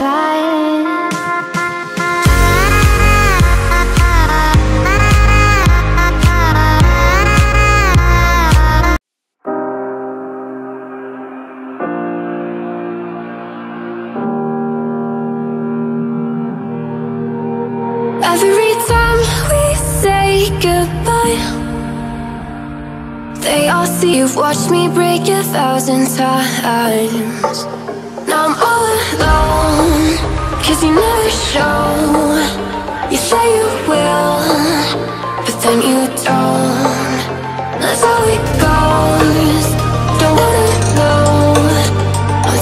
time. Every time we say goodbye, they all see you've watched me break 1,000 times. Now I'm all alone, 'cause you never show